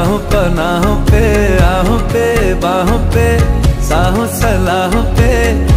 राहों पनाहों पे, आहों पे बाहों पे, साहों सलाहों पे